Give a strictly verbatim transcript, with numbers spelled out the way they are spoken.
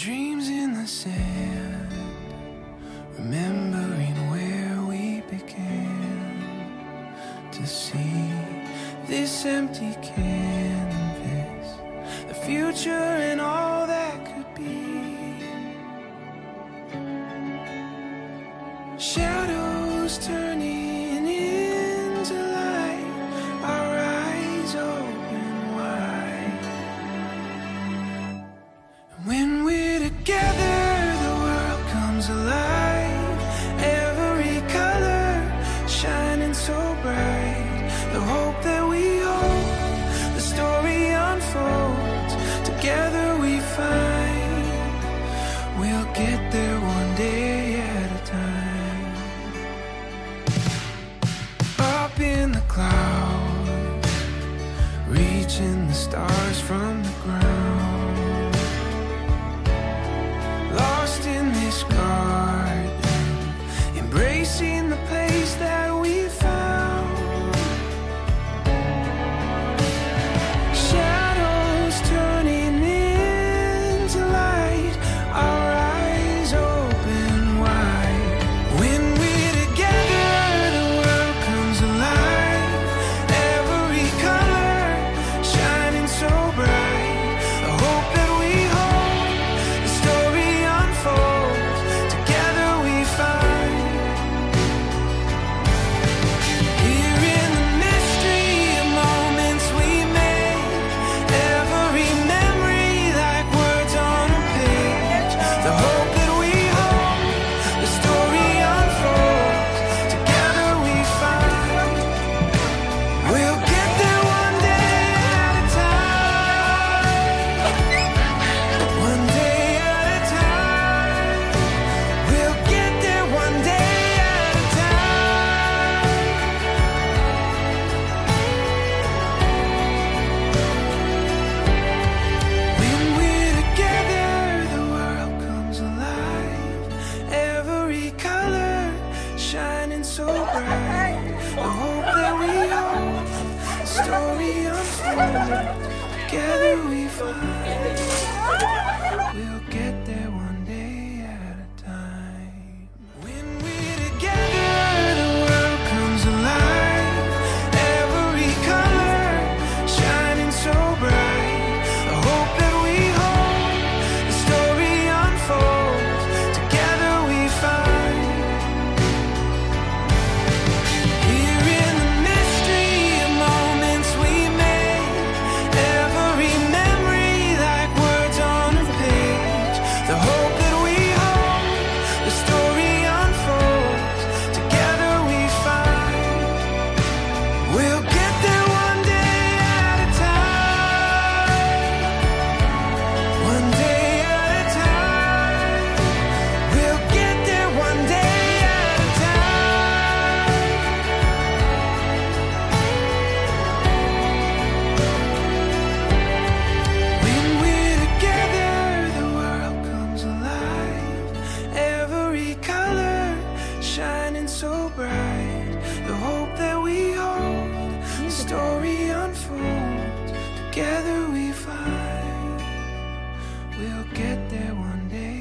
dreams in the sand, remembering where we began to see this empty canvas, the future and all that could be. Shadows turning into light, our eyes open wide. And when we're together, the world comes alive. Every color shining so bright. The hope that we hold, the story unfolds. Together we find we'll get there one day at a time. Up in the clouds, reaching the stars from the ground. Lost in this garden, embracing the place that we found. Shadows turning into light, our eyes open wide. When we're together, the world comes alive. Every color shining so bright. The hope that we hold, the story unfolds. Together we find. Here in the mystery of moments we made, every memory like words on a page. The hope that we hold, the story unfolds. Together we find we'll get there one day at a time. One day at a time. We'll get there one day at a time. When we're together, the world comes alive. Every color shining so bright. The hope that we hold, the story unfolds. Together we find we'll get there one day at a time. When we're together, the world comes alive. Every color shining so bright. The hope that we hold, the story unfolds. Together we find. Here in the mystery of moments we made, every memory like words on a page. The hope that we hold, the story unfolds. Together we find we'll get there one day at a time. One day at a time. We'll get there one day at a time. When we're together, the world comes alive. Every color shining so bright. The hope that we hold, the story unfolds. Together we find we'll get there one day